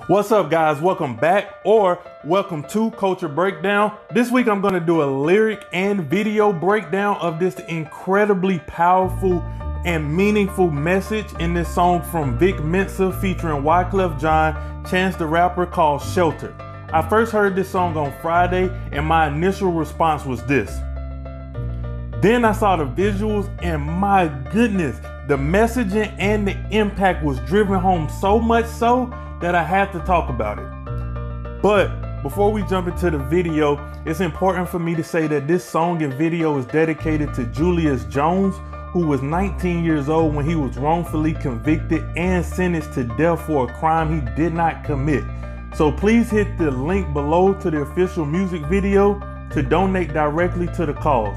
What's up, guys? Welcome back, or welcome to Culture Breakdown. This week I'm going to do a lyric and video breakdown of this incredibly powerful and meaningful message in this song from Vic Mensa featuring Wyclef Jean, Chance the Rapper, called Shelter. I first heard this song on Friday and my initial response was this. Then I saw the visuals and my goodness, the messaging and the impact was driven home so much so that I had to talk about it. But before we jump into the video, it's important for me to say that this song and video is dedicated to Julius Jones, who was 19 years old when he was wrongfully convicted and sentenced to death for a crime he did not commit. So please hit the link below to the official music video to donate directly to the cause.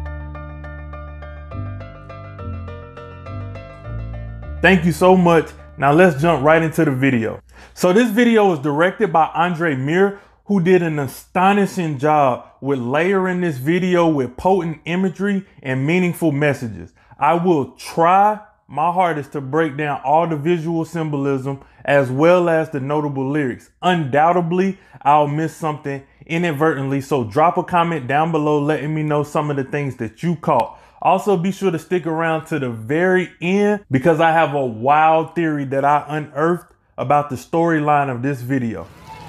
Thank you so much. Now let's jump right into the video. So this video was directed by Andre Mir, who did an astonishing job with layering this video with potent imagery and meaningful messages. I will try my hardest to break down all the visual symbolism as well as the notable lyrics. Undoubtedly, I'll miss something inadvertently, so drop a comment down below letting me know some of the things that you caught. Also, be sure to stick around to the very end because I have a wild theory that I unearthed about the storyline of this video.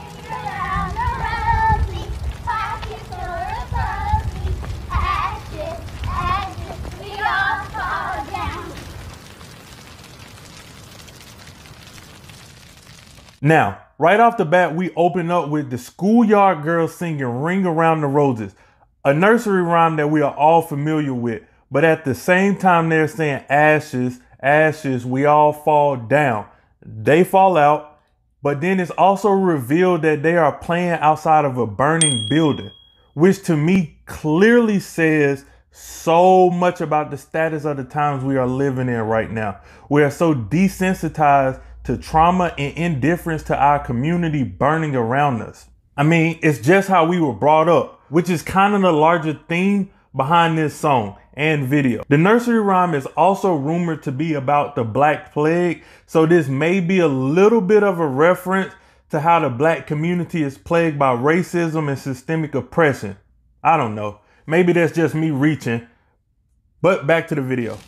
Now, right off the bat, we open up with the schoolyard girls singing Ring Around the Roses, a nursery rhyme that we are all familiar with. But at the same time, they're saying ashes, ashes, we all fall down. They fall out, but then it's also revealed that they are playing outside of a burning building, which to me clearly says so much about the status of the times we are living in right now. We are so desensitized to trauma and indifference to our community burning around us. I mean, it's just how we were brought up, which is kind of the larger theme behind this song and video. The nursery rhyme is also rumored to be about the Black Plague, so this may be a little bit of a reference to how the Black community is plagued by racism and systemic oppression. I don't know. Maybe that's just me reaching. But back to the video.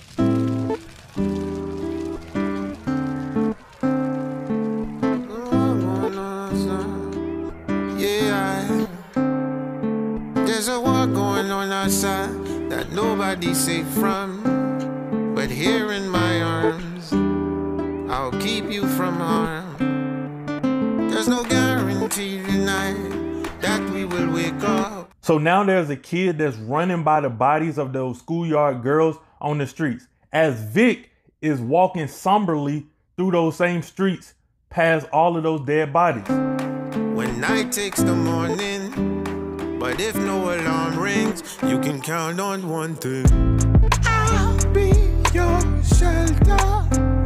There's a war going on outside that nobody's safe from, but here in my arms, I'll keep you from harm. There's no guarantee tonight that we will wake up. So now there's a kid that's running by the bodies of those schoolyard girls on the streets, as Vic is walking somberly through those same streets past all of those dead bodies. When night takes the morning, but if no alarm rings, you can count on one thing. I'll be your shelter.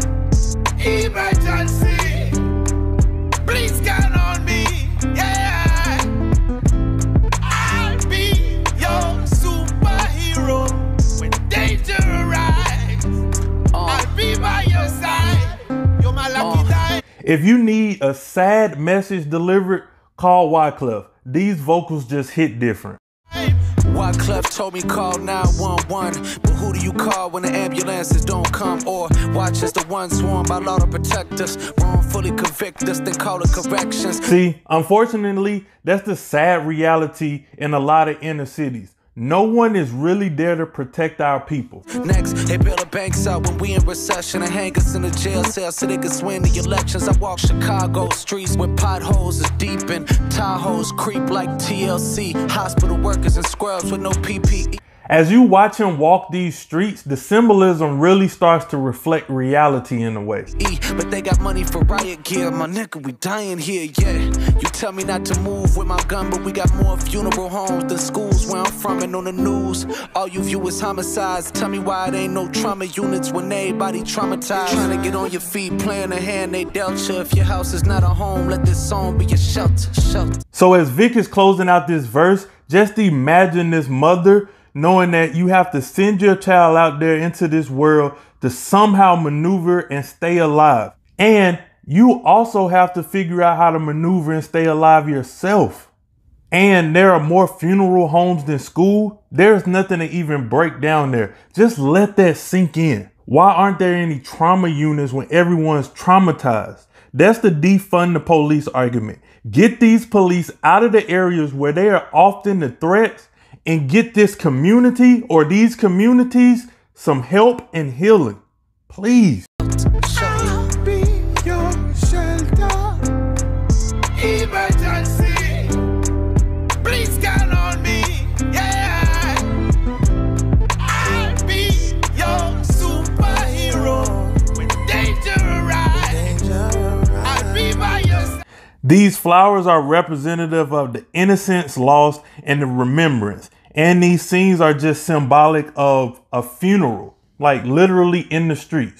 Emergency. Please count on me. Yeah. I'll be your superhero. When danger arrives, I'll be by your side. You're my lucky die. If you need a sad message delivered, call Wyclef. These vocals just hit different. Wyclef told me call 911, but who do you call when the ambulances don't come? Or watch as the ones sworn by law to protect us wrongfully convict us, then call it corrections. See, unfortunately, that's the sad reality in a lot of inner cities. No one is really there to protect our people. Next, they bail the banks out when we in recession and hang us in the jail cell so they can swing the elections. I walk Chicago streets where potholes is deep and Tahoes creep like TLC. Hospital workers and scrubs with no PPE. As you watch him walk these streets, the symbolism really starts to reflect reality in a way. But they got money for riot gear, my nigga, we dying here, yeah. You tell me not to move with my gun, but we got more funeral homes than schools where I'm from. And on the news, all you view is homicides. Tell me why it ain't no trauma units when everybody traumatized. Trying to get on your feet, playing a hand they dealt you. If your house is not a home, let this song be your shelter, shelter. So as Vic is closing out this verse, just imagine this mother knowing that you have to send your child out there into this world to somehow maneuver and stay alive. And you also have to figure out how to maneuver and stay alive yourself. And there are more funeral homes than school. There's nothing to even break down there. Just let that sink in. Why aren't there any trauma units when everyone's traumatized? That's the defund the police argument. Get these police out of the areas where they are often the threats and get this community or these communities some help and healing. Please. I'll be your shelter. Emergency. Please count on me. Yeah. I'll be your superhero. When danger arrives, I'll be by your side. These flowers are representative of the innocence lost and the remembrance. And these scenes are just symbolic of a funeral, like literally in the streets.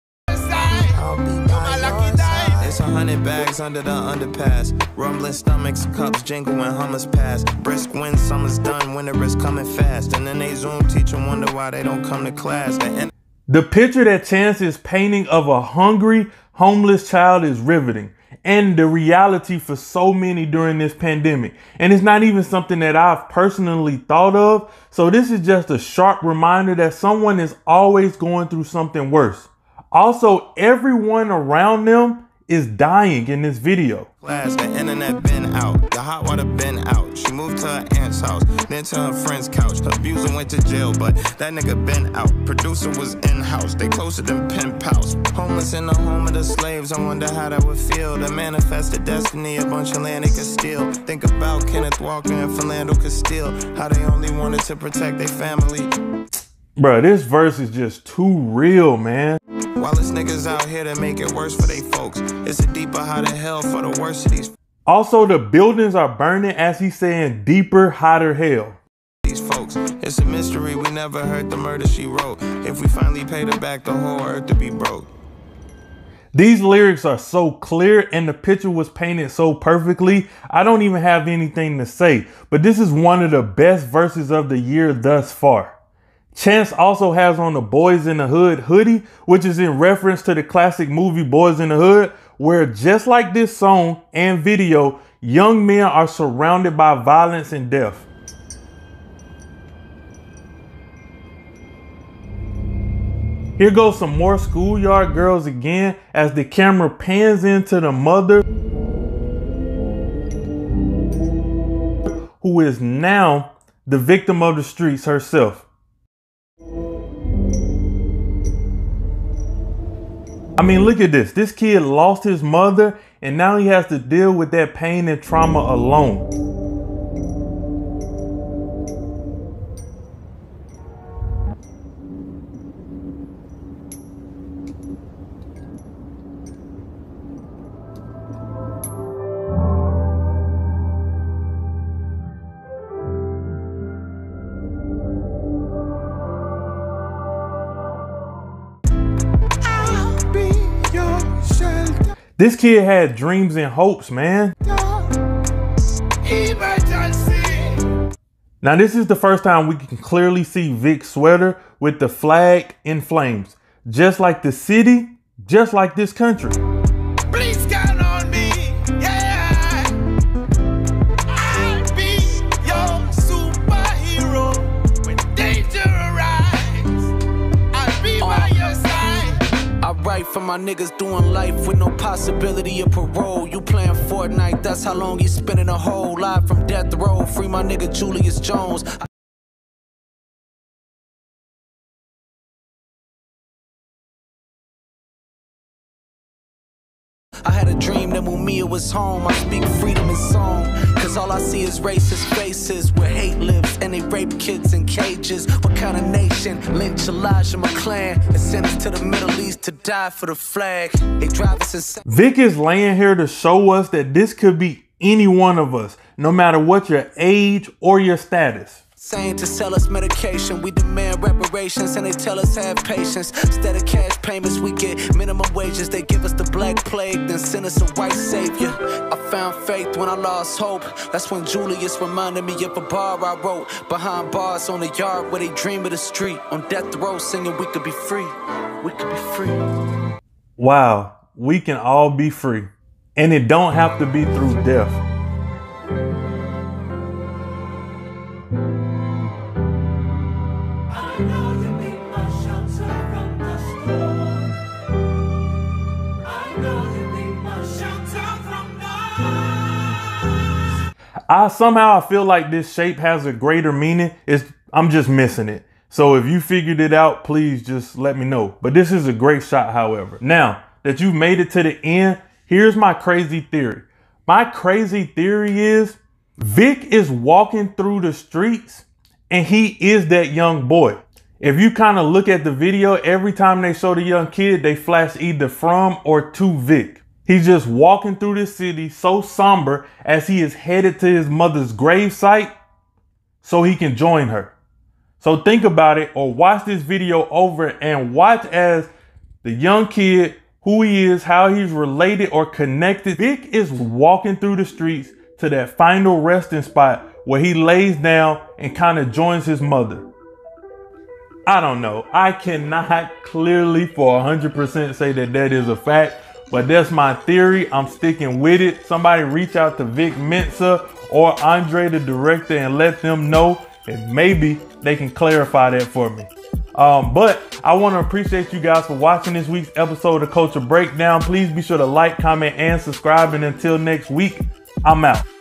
It's 100 bags under the underpass. Rumbling stomachs, cups jingle when hummers pass. Brisk wind, summer's done, winter is coming fast. And then they Zoom teacher wonder why they don't come to class. The picture that Chance is painting of a hungry, homeless child is riveting. And the reality for so many during this pandemic. And it's not even something that I've personally thought of. So this is just a sharp reminder that someone is always going through something worse. Also, everyone around them is dying in this video. Class, the internet been out, the hot water been out. She moved to her aunt's house, then to her friend's couch. Her abuser went to jail, but that nigga been out. Producer was in-house, they closer than pen pals. Homeless in the home of the slaves, I wonder how that would feel. To manifest a destiny, a bunch of land they could steal. Think about Kenneth Walker and Philando Castile, how they only wanted to protect their family. Bruh, this verse is just too real, man. While it's niggas out here to make it worse for they folks, it's a deeper hotter hell for the worst of these. Also, the buildings are burning as he's saying deeper, hotter hell. These folks, it's a mystery we never heard the murder she wrote. If we finally paid her back, the whole earth to be broke. These lyrics are so clear and the picture was painted so perfectly. I don't even have anything to say, but this is one of the best verses of the year thus far. Chance also has on the Boys in the Hood hoodie, which is in reference to the classic movie Boys in the Hood, where just like this song and video, young men are surrounded by violence and death. Here goes some more Schoolyard Girls again as the camera pans into the mother, who is now the victim of the streets herself. I mean, look at this. This kid lost his mother and now he has to deal with that pain and trauma alone. This kid had dreams and hopes, man. Emergency. Now this is the first time we can clearly see Vic's sweater with the flag in flames. Just like the city, just like this country. Please count on me. Yeah. I'll be your superhero. When danger arrives, I'll be by your side. I write for my niggas doing life with no possibility of parole. You playing Fortnite, that's how long he's spending a whole live from death row. Free my nigga Julius Jones. I had a dream that Mumia was home. I speak freedom in song, cause all I see is racist faces where hate lives and they rape kids in cages. What kind of nation? Lynch Elijah McClan and send us to the Middle East to die for the flag. They drive us insane. Vic is laying here to show us that this could be any one of us, no matter what your age or your status. Saying to sell us medication, we demand reparations and they tell us have patience. Instead of cash payments, we get minimum wages. They give us the black plague, then send us a white savior. I found faith when I lost hope. That's when Julius reminded me of a bar I wrote. Behind bars on the yard where they dream of the street. On death row singing we could be free. We could be free. Wow. we can all be free. And it don't have to be through death. Somehow I feel like this shape has a greater meaning. I'm just missing it. So if you figured it out, please just let me know. But this is a great shot, however. Now that you've made it to the end, here's my crazy theory. My crazy theory is Vic is walking through the streets and he is that young boy. If you kind of look at the video, every time they show the young kid, they flash either from or to Vic. He's just walking through the city so somber as he is headed to his mother's gravesite so he can join her. So think about it, or watch this video over and watch as the young kid, who he is, how he's related or connected. Vic is walking through the streets to that final resting spot where he lays down and kind of joins his mother. I don't know. I cannot clearly for 100% say that that is a fact, but that's my theory. I'm sticking with it. Somebody reach out to Vic Mensa or Andre, the director, and let them know, and maybe they can clarify that for me. But I want to appreciate you guys for watching this week's episode of Culture Breakdown. Please be sure to like, comment, and subscribe. And until next week, I'm out.